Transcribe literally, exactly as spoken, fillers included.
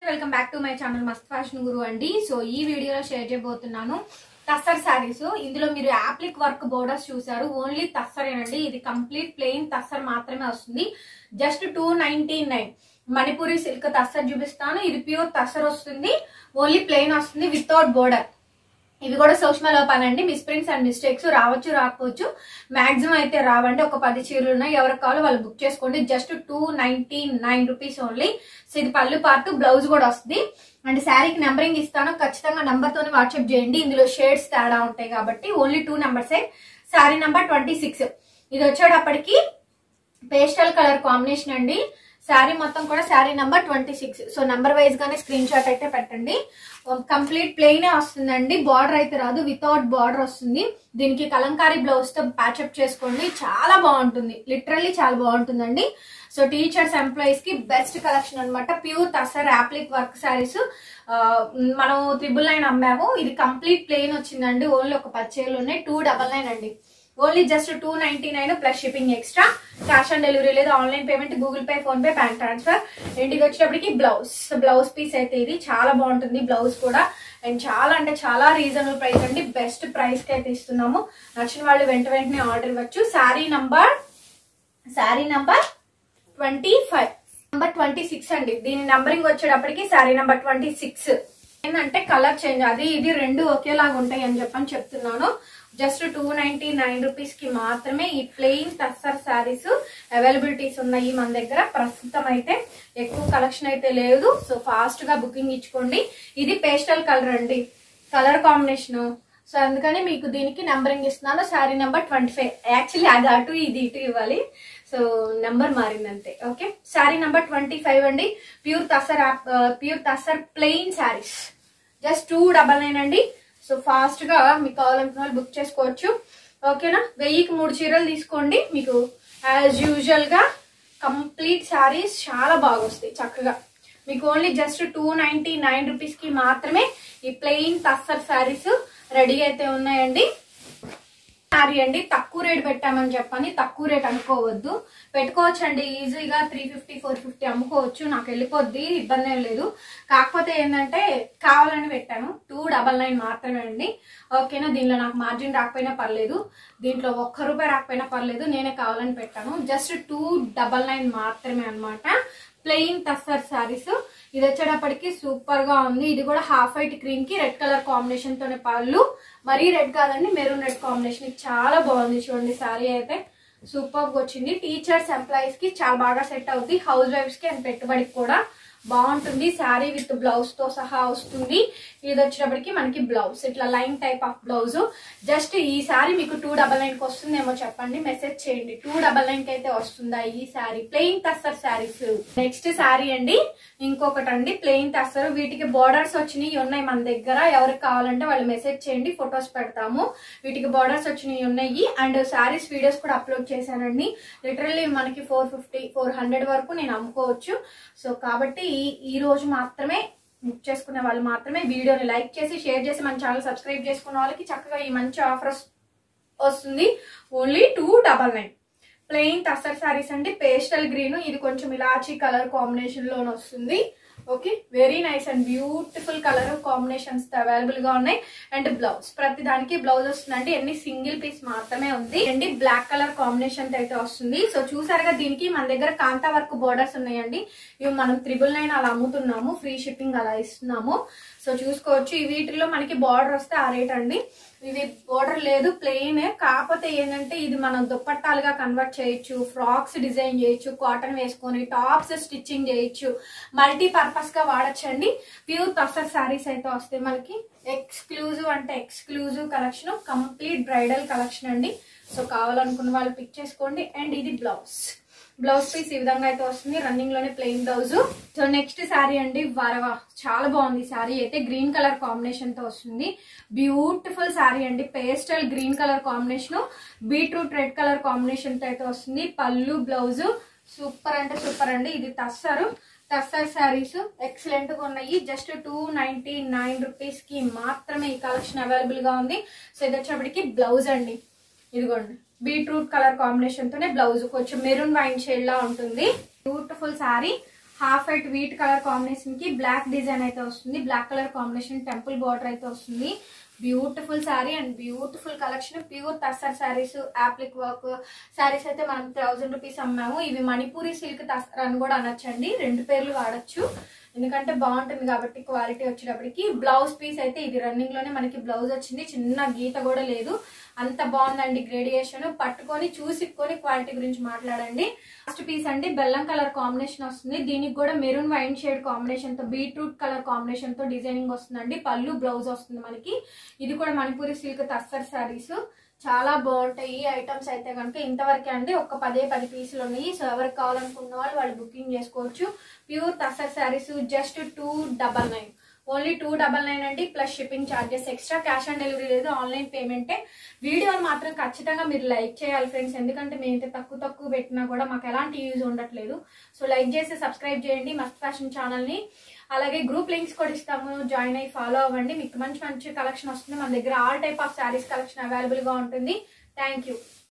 Welcome back to my channel Mast fashion Guru అండి. So ఈ వీడియోలో షేర్ చేయబోతున్నాను టస్సర్ శారీస్. ఇందులో మీరు యాప్లిక్ వర్క్ బోర్డర్స్ చూసారు, ఓన్లీ టస్సరేనండి. ఇది కంప్లీట్ ప్లెయిన్ టస్సర్ మాత్రమే వస్తుంది. Just two ninety nine Manipuri silk tussar చూపిస్తాను. ఇది ప్యూర్ టస్సర్ వస్తుంది, ఓన్లీ ప్లెయిన్ వస్తుంది వితౌట్ బోర్డర్. ఇవి కూడా సూక్ష్మ లోపాలండి, మిస్ప్రింట్స్ అండ్ మిస్టేక్స్ రావచ్చు రాకపోవచ్చు, మాక్సిమం అయితే రావండి. ఒక పది చీరలు ఉన్నాయి, ఎవరికి కావాలో వాళ్ళు బుక్ చేసుకోండి. Just two ninety nine rupees only. So ఇది పళ్ళు పార్ట్, బ్లౌజ్ కూడా వస్తుంది. అండ్ శారీకి నెంబరింగ్ ఇస్తాను, ఖచ్చితంగా నెంబర్ తోనే వాట్సాప్ చేయండి. ఇందులో షేడ్స్ తేడా ఉంటాయి కాబట్టి ఓన్లీ టూ నెంబర్సే. Sari number twenty six. ఇది వచ్చేటప్పటికి పేస్టల్ కలర్ కాంబినేషన్ అండి. శారీ మొత్తం కూడా sari number twenty six. So number wise గానే స్క్రీన్ షాట్ అయితే పెట్టండి. కంప్లీట్ ప్లెయిన్ వస్తుందండి, బార్డర్ అయితే రాదు, వితౌట్ బార్డర్ వస్తుంది. దీనికి కలంకారీ బ్లౌజ్ తో ప్యాచప్ చేసుకోండి, చాలా బాగుంటుంది, లిటరల్లీ చాలా బాగుంటుందండి. సో టీచర్స్ ఎంప్లాయీస్ కి బెస్ట్ కలెక్షన్ అనమాట. Pure tussar applique work saris మనం త్రిబుల్ నైన్ అమ్మాము. ఇది కంప్లీట్ ప్లెయిన్ వచ్చిందండి, ఓన్లీ ఒక పచ్చేలు ఉన్నాయి. టూ డబల్ నైన్ అండి, only just two ninety nine plus shipping extra. Cash on delivery లేదు, online payment, Google Pay, PhonePe, bank transfer. And ఇది వచ్చేటప్పటికి బ్లౌజ్ బ్లౌజ్ పీస్ అయితే ఇది చాలా బాగుంటుంది. బ్లౌజ్ కూడా అండ్ చాలా అంటే చాలా రీజనబుల్ ప్రైస్ అండి, బెస్ట్ ప్రైస్ కి అయితే ఇస్తున్నాము. నచ్చిన వాళ్ళు వెంట వెంటనే ఆర్డర్ ఇవ్వచ్చు. Sari number sari number twenty five number twenty six అండి. దీని నంబరింగ్ వచ్చేటప్పటికి శారీ నంబర్ ట్వంటీ సిక్స్. ఏంటంటే కలర్ చేంజ్, అది ఇది రెండు ఒకేలాగా ఉంటాయి అని చెప్పని చెప్తున్నాను. Just two ninety nine rupees కి మాత్రమే ఈ ప్లెయిన్ టస్సర్ శారీస్ అవైలబిలిటీస్ ఉన్నాయి మన దగ్గర. ప్రస్తుతం అయితే ఎక్కువ కలెక్షన్ అయితే లేదు, సో ఫాస్ట్ గా బుకింగ్ ఇచ్చుకోండి. ఇది పేస్టల్ కలర్ అండి, కలర్ కాంబినేషన్. సో అందుకని మీకు దీనికి నెంబరింగ్ ఇస్తున్నాను. Sari number twenty five. Actually అది అటు ఇది ఇటు ఇవ్వాలి, సో నెంబర్ మారిందంతే. Okay, sari number twenty five అండి. Pure tussar pure tussar plain saris just two double nine అండి. సో ఫాస్ట్ గా మీకు కావాలనుకున్న వాళ్ళు బుక్ చేసుకోవచ్చు. ఓకేనా, వెయ్యికి మూడు చీరలు తీసుకోండి. మీకు యాజ్ యూజువల్ గా కంప్లీట్ శారీస్ చాలా బాగా వస్తాయి చక్కగా. మీకు only just two ninety nine rupees కి మాత్రమే ఈ ప్లెయిన్ టస్సర్ శారీస్ రెడీ అయితే ఉన్నాయండి. శారీ అండి, తక్కువ రేట్ పెట్టామని చెప్పని తక్కువ రేట్ అనుకోవద్దు, పెట్టుకోవచ్చు అండి ఈజీగా. త్రీ ఫిఫ్టీ ఫోర్ ఫిఫ్టీ అమ్ముకోవచ్చు, నాకు వెళ్ళిపోద్ది, ఇబ్బంది ఏం లేదు. కాకపోతే ఏంటంటే కావాలని పెట్టాను. టూ డబల్ నైన్ మాత్రమే అండి. ఓకేనా, దీనిలో నాకు మార్జిన్ రాకపోయినా పర్లేదు, దీంట్లో ఒక్క రూపాయి రాకపోయినా పర్లేదు, నేనే కావాలని పెట్టాను. జస్ట్ టూ డబల్ నైన్ మాత్రమే అనమాట. ప్లెయిన్ టస్సర్ శారీస్. ఇది వచ్చేటప్పటికి సూపర్ గా ఉంది. ఇది కూడా హాఫ్ వైట్ క్రీమ్ కి రెడ్ కలర్ కాంబినేషన్ తోనే పళ్ళు, మరీ రెడ్ కాదండి, మెరూన్ రెడ్ కాంబినేషన్. చాలా బాగుంది చూడండి, శారీ అయితే సూపర్ గా వచ్చింది. టీచర్స్ ఎంప్లాయీస్ కి చాలా బాగా సెట్ అవుతుంది, హౌస్ వైఫ్స్ కి అండ్ పెట్టుబడికి కూడా బాగుంటుంది. శారీ విత్ బ్లౌజ్ తో సహా వస్తుంది. ఇది వచ్చేటప్పటికి మనకి బ్లౌజ్ ఇట్లా line type of blouse. Just ఈ శారీ మీకు టూ డబల్ నైన్ కి వస్తుందేమో చెప్పండి, మెసేజ్ చేయండి. టూ డబల్ నైన్ కి అయితే వస్తుందా ఈ శారీ? ప్లెయిన్ టస్సర్ శారీస్. నెక్స్ట్ శారీ అండి, ఇంకొకటి అండి ప్లెయిన్ టస్సర్. వీటికి బోర్డర్స్ వచ్చినాయి ఉన్నాయి మన దగ్గర, ఎవరికి కావాలంటే వాళ్ళు మెసేజ్ చేయండి, ఫొటోస్ పెడతాము. వీటికి బోర్డర్స్ వచ్చినాయి ఉన్నాయి. అండ్ శారీస్ వీడియోస్ కూడా అప్లోడ్ చేశానండి. లిటరల్లీ మనకి ఫోర్ ఫిఫ్టీ ఫోర్ హండ్రెడ్ వరకు నేను అమ్ముకోవచ్చు. సో కాబట్టి ఈ రోజు మాత్రమే బుక్ చేసుకునే వాళ్ళు మాత్రమే వీడియోని లైక్ చేసి షేర్ చేసి మన ఛానల్ సబ్స్క్రైబ్ చేసుకున్న వాళ్ళకి చక్కగా ఈ మంచి ఆఫర్ వస్తుంది. Only two double nine plain tussar saris అండి. పేస్టల్ గ్రీన్, ఇది కొంచెం ఇలాచీ కలర్ కాంబినేషన్ లోనే వస్తుంది. Okay, very nice and beautiful colour combinations available గా ఉన్నాయి. అండ్ బ్లౌజ్, ప్రతి దానికి బ్లౌజ్ వస్తుందండి. ఎన్ని సింగిల్ పీస్ మాత్రమే ఉంది అండి. బ్లాక్ కలర్ కాంబినేషన్ అయితే వస్తుంది. సో చూసారుగా, దీనికి మన దగ్గర కాంతా వర్క్ బోర్డర్స్ ఉన్నాయండి. ఇవి మనం త్రిబుల్ నైన్ అలా అమ్ముతున్నాము, ఫ్రీ షిప్పింగ్ అలా ఇస్తున్నాము. సో చూసుకోవచ్చు. ఈ వీటిల్లో మనకి బార్డర్ వస్తే ఆ రేట్ అండి. ఇది బోర్డర్ లేదు, ప్లెయిన్. కాకపోతే ఏంటంటే ఇది మనం దుప్పట్టాలుగా కన్వర్ట్ చేయొచ్చు, ఫ్రాక్స్ డిజైన్ చేయొచ్చు, కాటన్ వేసుకొని టాప్స్ స్టిచ్చింగ్ చేయొచ్చు, మల్టీ పర్పస్ గా వాడచ్చండి. ప్యూర్ టస్సర్ శారీస్ అయితే వస్తాయి మనకి. ఎక్స్క్లూజివ్ అంటే exclusive collection, complete bridal collection అండి. సో కావాలనుకున్న వాళ్ళు పిక్ చేసుకోండి. అండ్ ఇది బ్లౌజ్ బ్లౌజ్ పీస్ ఈ విధంగా అయితే వస్తుంది, రన్నింగ్ లోనే plain blouse. So next sari అండి, వరవా. చాలా బాగుంది శారీ అయితే, గ్రీన్ కలర్ కాంబినేషన్ తో వస్తుంది. బ్యూటిఫుల్ శారీ అండి, pastel green colour combination, beetroot red colour combination తో అయితే వస్తుంది. పళ్ళు బ్లౌజ్ సూపర్ అంటే సూపర్ అండి. ఇది టస్సర్ టస్సర్ శారీస్ ఎక్సలెంట్ గా ఉన్నాయి. Just two ninety nine rupees కి మాత్రమే ఈ కలెక్షన్ అవైలబుల్ గా ఉంది. సో ఇది వచ్చేప్పటికి బ్లౌజ్ అండి, ఇదిగోండి బీట్రూట్ కలర్ కాంబినేషన్ తోనే బ్లౌజ్, కొంచెం మెరూన్ వైన్ షేడ్ లా ఉంటుంది. Beautiful sari, half white wheat colour combination కి బ్లాక్ డిజైన్ అయితే వస్తుంది. Black colour combination temple border అయితే వస్తుంది. Beautiful sari and beautiful collection. Pure tussar saris, applique work saris అయితే మనం థౌసండ్ రూపీస్ అమ్మాము. ఇవి మణిపూరి సిల్క్ టస్సర్ అని కూడా అనొచ్చండి. రెండు పేర్లు వాడచ్చు ఎందుకంటే బాగుంటుంది కాబట్టి క్వాలిటీ వచ్చేటప్పటికి. బ్లౌజ్ పీస్ అయితే ఇది రన్నింగ్ లోనే మనకి బ్లౌజ్ వచ్చింది. చిన్న గీత కూడా లేదు. అంత బాగుందండి గ్రేడియేషన్. పట్టుకొని చూసికొని క్వాలిటీ గురించి మాట్లాడండి. ఫస్ట్ పీస్ అండి బెల్లం కలర్ కాంబినేషన్ వస్తుంది. దీనికి కూడా మెరూన్ వైన్ షేడ్ కాంబినేషన్ తో, బీట్రూట్ కలర్ కాంబినేషన్ తో డిజైనింగ్ వస్తుందండి. పళ్ళు బ్లౌజ్ వస్తుంది మనకి. ఇది కూడా మణిపూరి సిల్క్ టస్సర్ శారీస్. చాలా బాగుంటాయి ఈ ఐటమ్స్ అయితే కనుక. ఇంతవరకే అండి, ఒక పదే పది పీసులు ఉన్నాయి. సో ఎవరికి కావాలనుకున్న వాళ్ళు వాళ్ళు బుకింగ్ చేసుకోవచ్చు. Pure tussar saris just two double nine only two double nine అండి. Plus shipping charges extra. Cash on delivery లేదు, ఆన్లైన్ పేమెంటే. వీడియోని మాత్రం ఖచ్చితంగా మీరు లైక్ చేయాలి ఫ్రెండ్స్. ఎందుకంటే మేము ఇంత తక్కువ తక్కువ పెట్టినా కూడా మాకు ఎలాంటి యూజ్ ఉండట్లేదు. సో లైక్ చేసి సబ్స్క్రైబ్ చేయండి మస్త్ ఫ్యాషన్ ఛానల్ ని. అలాగే గ్రూప్ లింక్స్ కూడా ఇస్తాము, జాయిన్ అయ్యి ఫాలో అవ్వండి. మీకు మంచి మంచి కలెక్షన్ వస్తుంది. మన దగ్గర all type of saris collection available గా ఉంటుంది. Thank you.